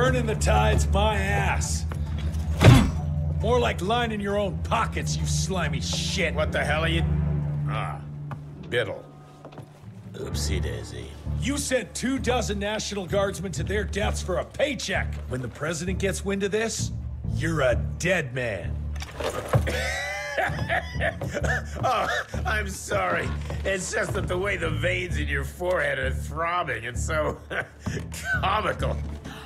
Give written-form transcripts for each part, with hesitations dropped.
Turning the tide's my ass. More like lining your own pockets, you slimy shit. What the hell are you... Ah, Biddle. Oopsie daisy. You sent 24 National Guardsmen to their deaths for a paycheck. When the president gets wind of this, you're a dead man. Oh, I'm sorry. It's just that the way the veins in your forehead are throbbing, it's so comical.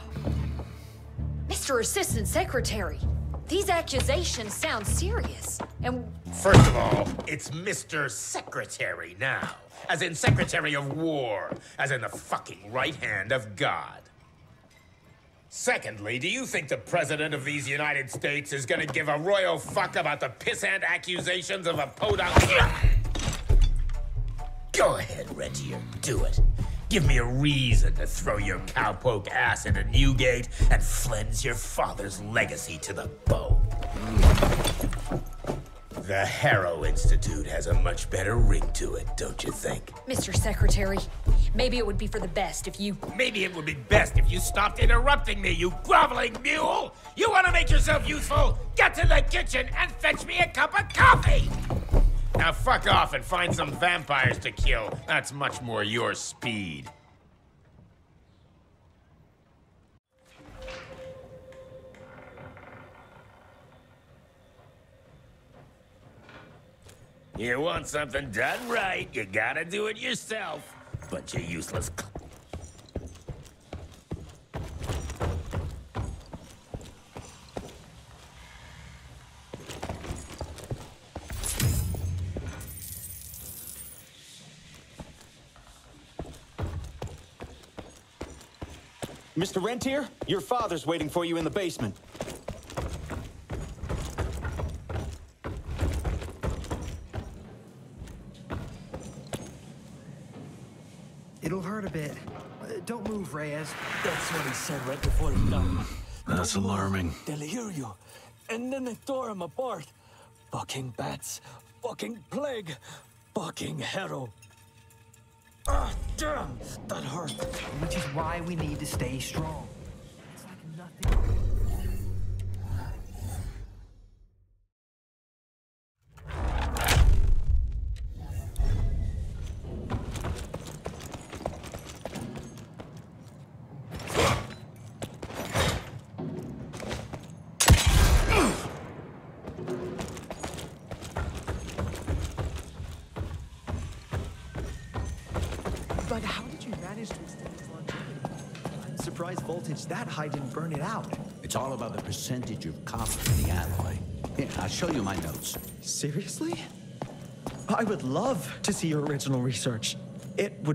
Mr. Assistant Secretary, these accusations sound serious. And first of all, it's Mr. Secretary now. As in Secretary of War. As in the fucking right hand of God. Secondly, do you think the President of these United States is gonna give a royal fuck about the pissant accusations of a podunk? Go ahead, Rentier, do it. Give me a reason to throw your cowpoke ass into Newgate and cleanse your father's legacy to the bone. The Harrow Institute has a much better ring to it, don't you think? Mr. Secretary, maybe it would be for the best if you... Maybe it would be best if you stopped interrupting me, you groveling mule! You want to make yourself useful? Get to the kitchen and fetch me a cup of coffee! Now fuck off and find some vampires to kill. That's much more your speed. You want something done right, you gotta do it yourself. Bunch of useless... Mr. Rentier, your father's waiting for you in the basement. It'll hurt a bit. Don't move, Reyes. That's what he said right before he died. That's alarming. They'll hear you. And then they tore him apart. Fucking bats. Fucking plague. Fucking Harrow. Ah, damn! That hurt. Which is why we need to stay strong. It's like nothing... But how did you manage to extend its longevity? I'm surprised voltage that high didn't burn it out. It's all about the percentage of copper in the alloy. Here, I'll show you my notes. Seriously? I would love to see your original research. It would...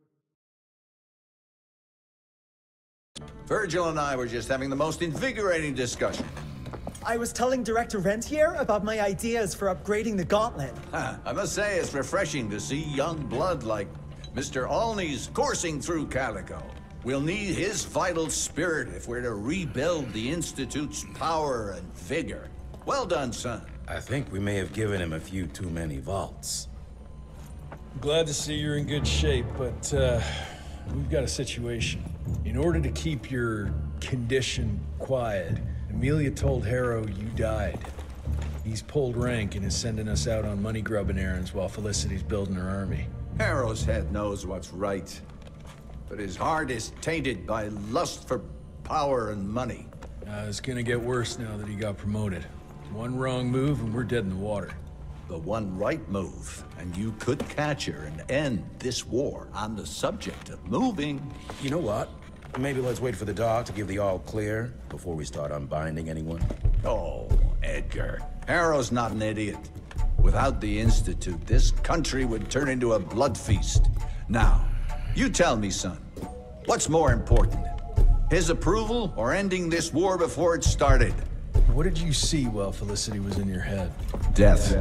Virgil and I were just having the most invigorating discussion. I was telling Director Rentier about my ideas for upgrading the gauntlet. I must say it's refreshing to see young blood like Mr. Olney's coursing through Calico. We'll need his vital spirit if we're to rebuild the Institute's power and vigor. Well done, son. I think we may have given him a few too many vaults. Glad to see you're in good shape, but we've got a situation. In order to keep your condition quiet, Amelia told Harrow you died. He's pulled rank and is sending us out on money-grubbing errands while Felicity's building her army. Harrow's head knows what's right, but his heart is tainted by lust for power and money. It's gonna get worse now that he got promoted. One wrong move and we're dead in the water. The one right move, and you could catch her and end this war. On the subject of moving... You know what? Maybe let's wait for the dog to give the all clear before we start unbinding anyone. Oh, Edgar. Harrow's not an idiot. Without the Institute, this country would turn into a blood feast. Now, you tell me, son, what's more important? His approval or ending this war before it started? What did you see while Felicity was in your head? Death.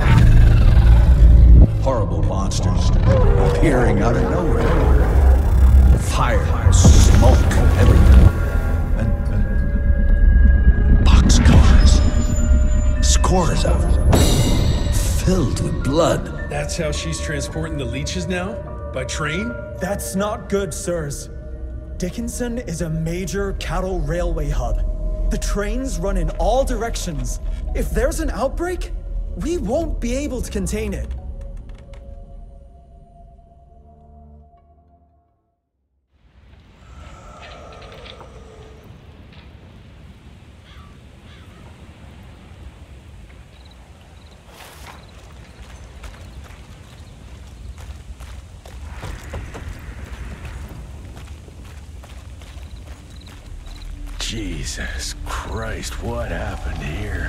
Horrible monsters appearing out of nowhere. Fire, smoke, everything. And boxcars. Scores of them. Filled with blood. That's how she's transporting the leeches now? By train? That's not good, sirs. Dickinson is a major cattle railway hub. The trains run in all directions. If there's an outbreak, we won't be able to contain it. Jesus Christ, what happened here?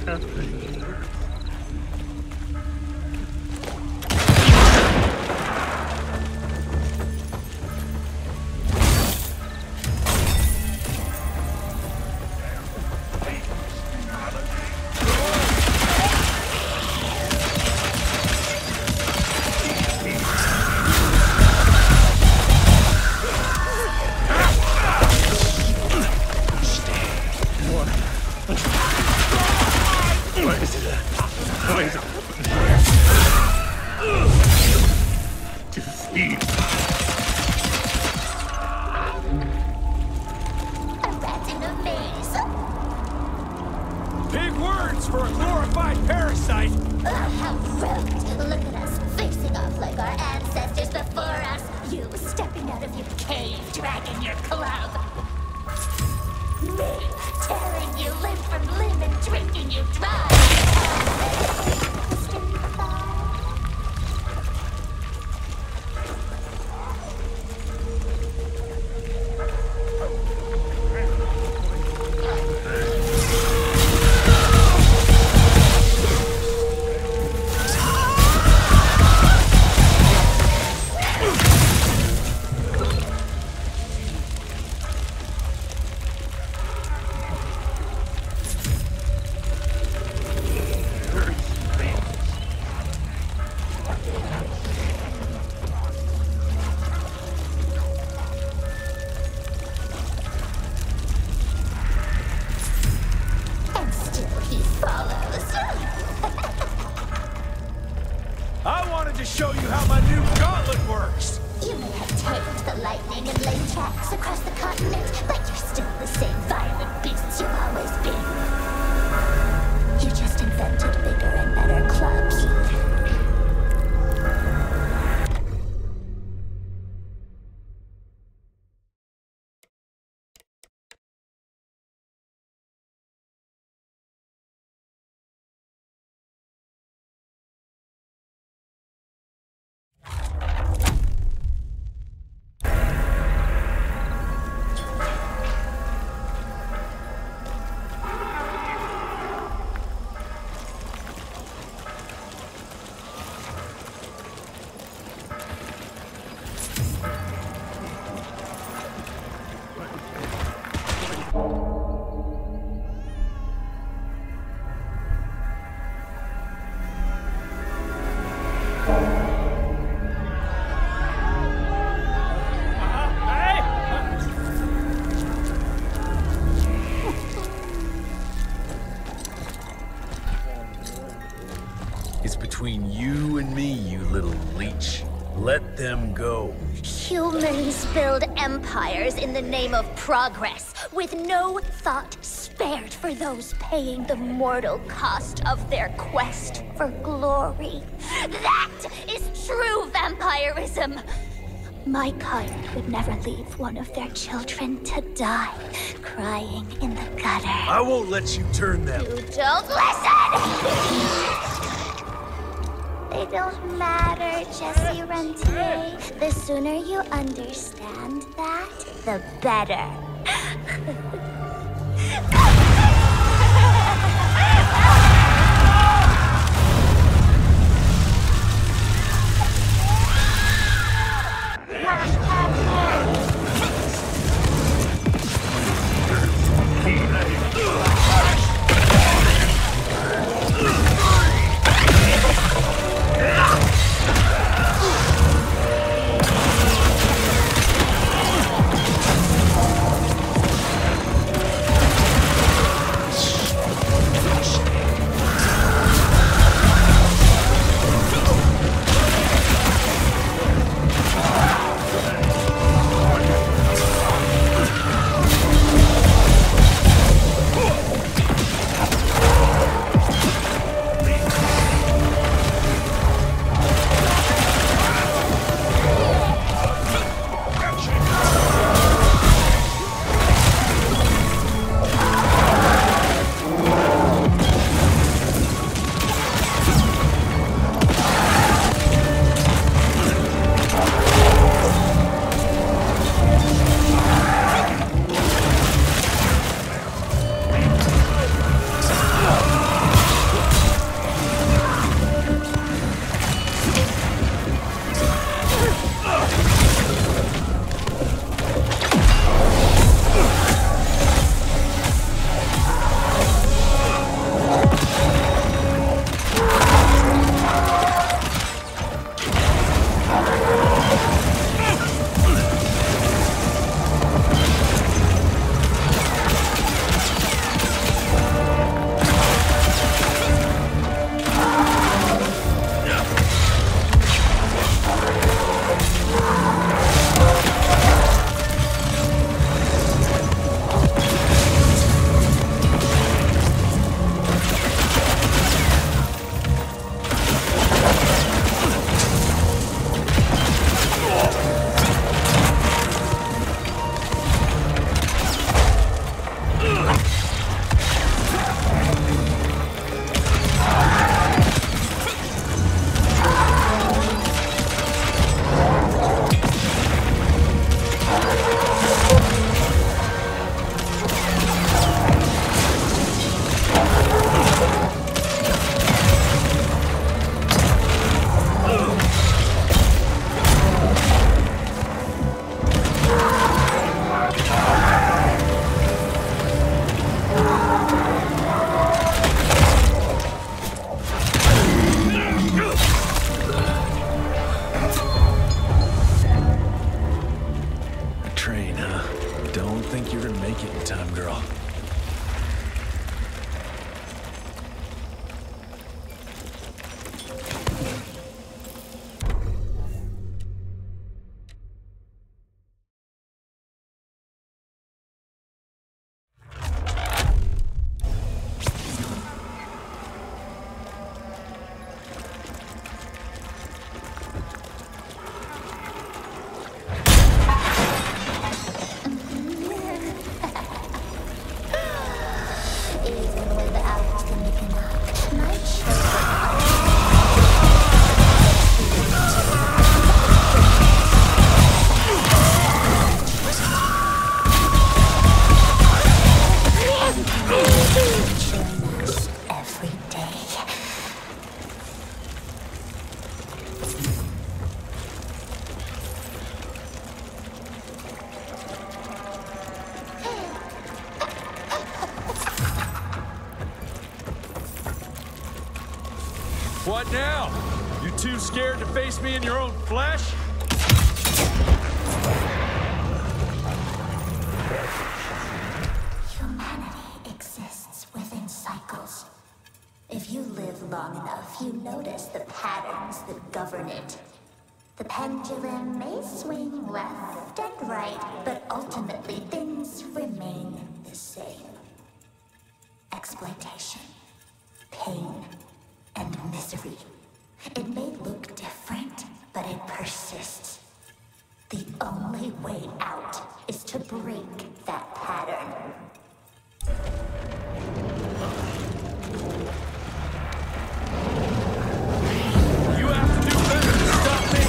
happening here? Show you how my new gauntlet works! You may have tamed the lightning and laid tracks across the continent, but you're still the same violent beasts you've always been. You just invented bigger and better clubs. Between you and me, you little leech. Let them go. Humans build empires in the name of progress, with no thought spared for those paying the mortal cost of their quest for glory. That is true vampirism! My kind would never leave one of their children to die, crying in the gutter. I won't let you turn them. You don't listen! They don't matter, Jesse Rentier. The sooner you understand that, the better. better make it in time, girl. What now? You too scared to face me in your own flesh? Humanity exists within cycles. If you live long enough, you notice the patterns that govern it. The pendulum may swing left and right, but ultimately things remain the same. Exploitation, pain, and misery. It may look different, but it persists. The only way out is to break that pattern. You have to do better than stop me!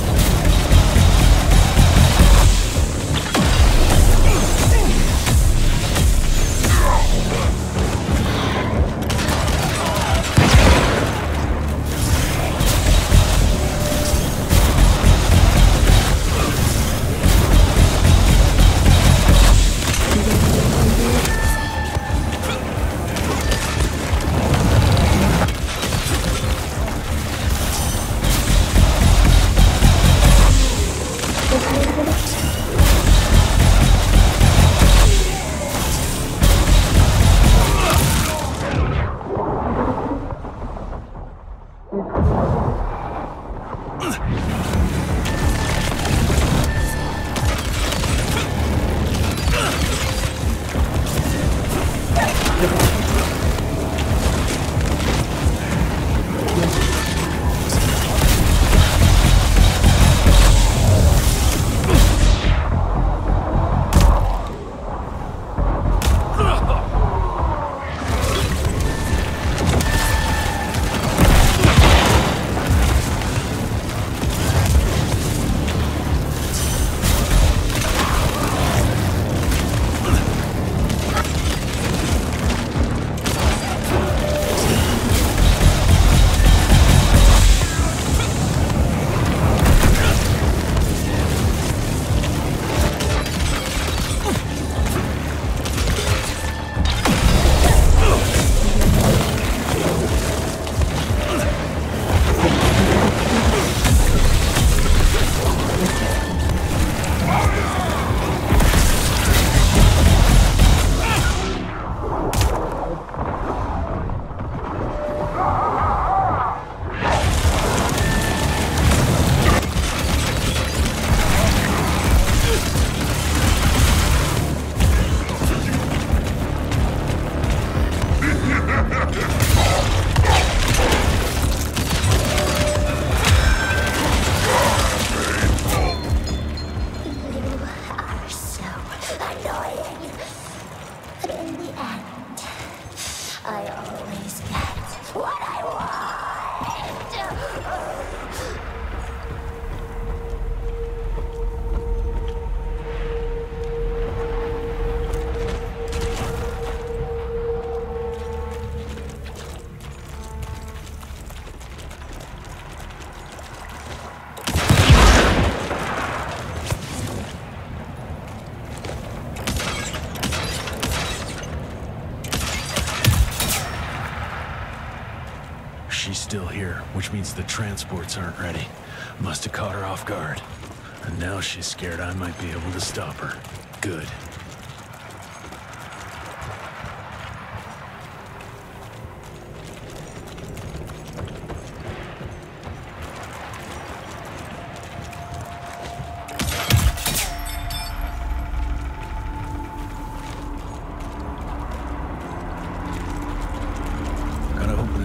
She's still here, which means the transports aren't ready. Must have caught her off guard. And now she's scared I might be able to stop her. Good.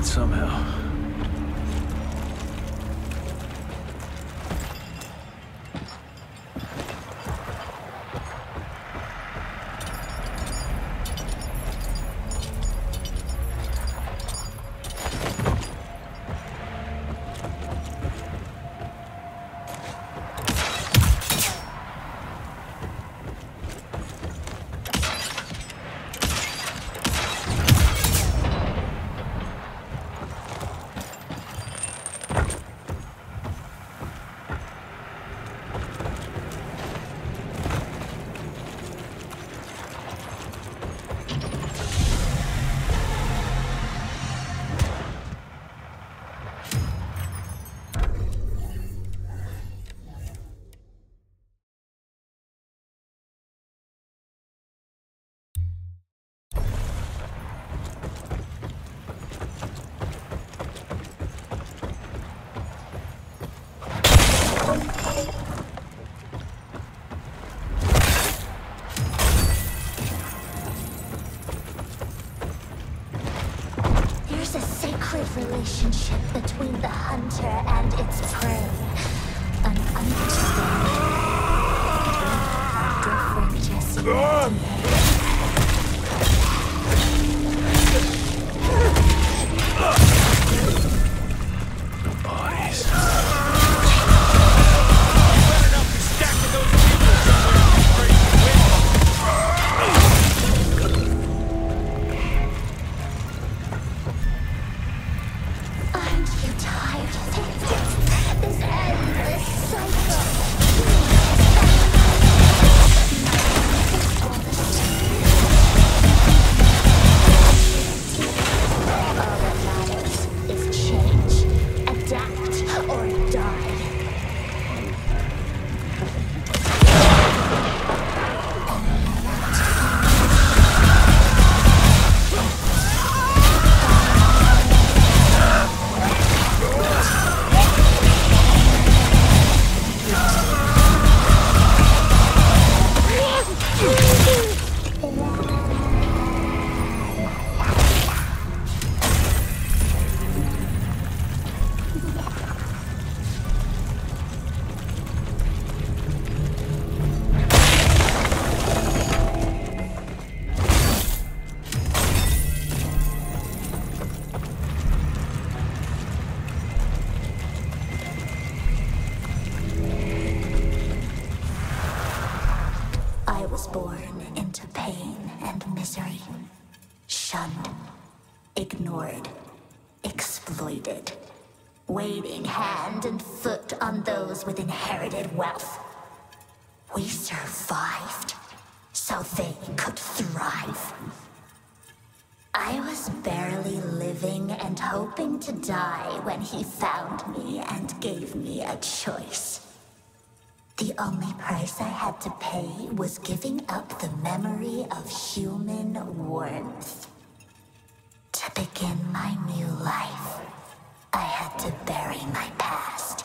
it somehow. Relationship between the hunter and its prey. An understanding. Different just bodies. Better not be stacking those people somewhere, you crazy Aren't you tired of it? This endless cycle. All that matters is change, adapt, or die. I was born into pain and misery, shunned, ignored, exploited, waiting hand and foot on those with inherited wealth. We survived, so they could thrive. I was barely living and hoping to die when he found me and gave me a choice. The only price I had to pay was giving up the memory of human warmth. To begin my new life, I had to bury my past.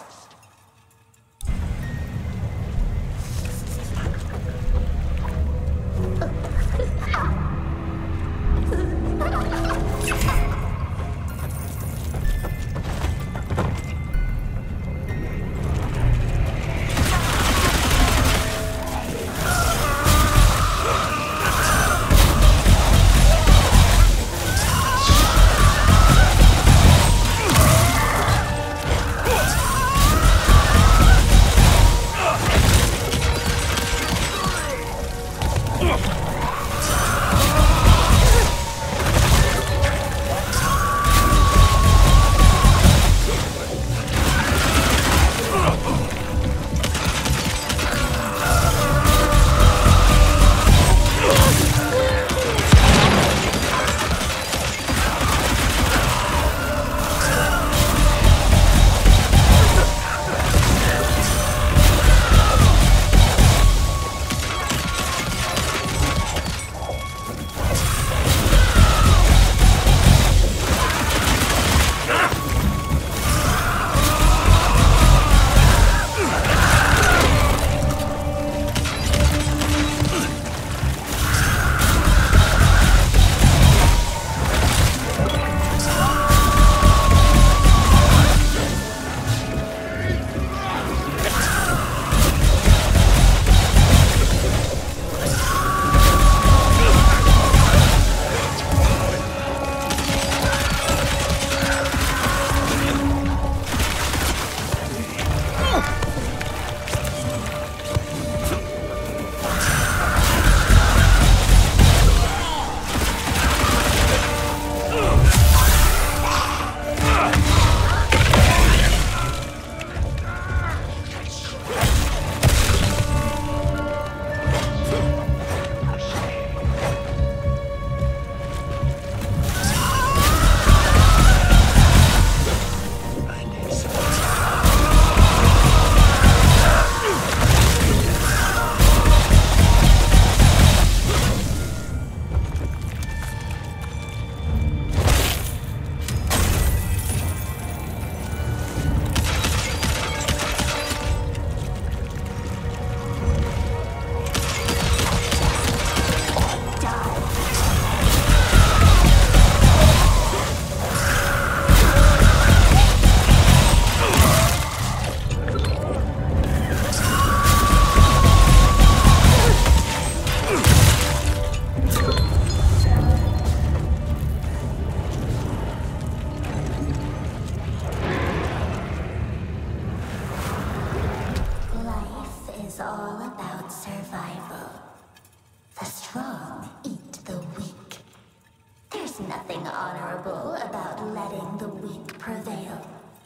horrible about letting the weak prevail.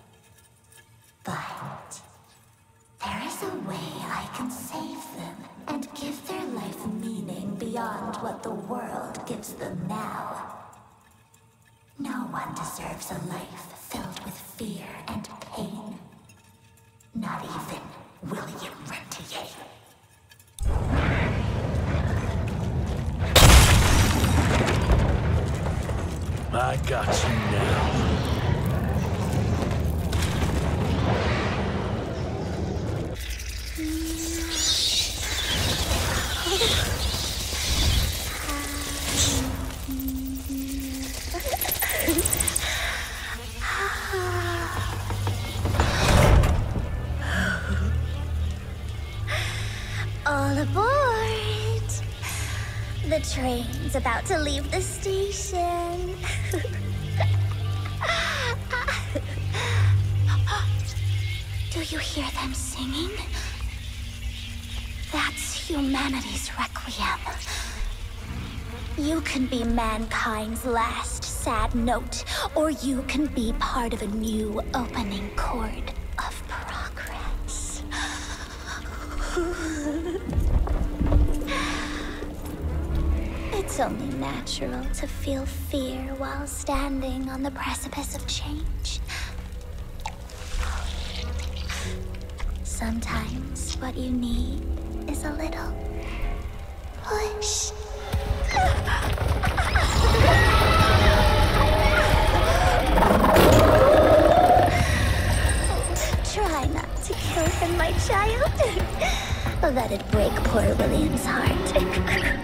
But there is a way I can save them and give their life meaning beyond what the world gives them now. No one deserves a life filled with fear and pain. Not even William Rentier. I got you now. All aboard! The train's about to leave the station. Do you hear them singing? That's humanity's requiem. You can be mankind's last sad note, or you can be part of a new opening chord of progress. It's only natural to feel fear while standing on the precipice of change. Sometimes what you need is a little push. Try not to kill him, my child. That'd break poor William's heart.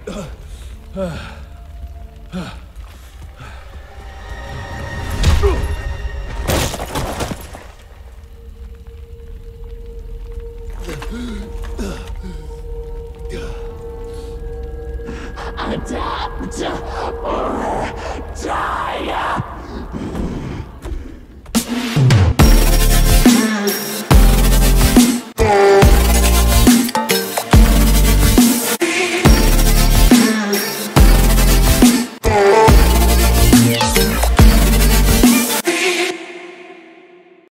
Adapt!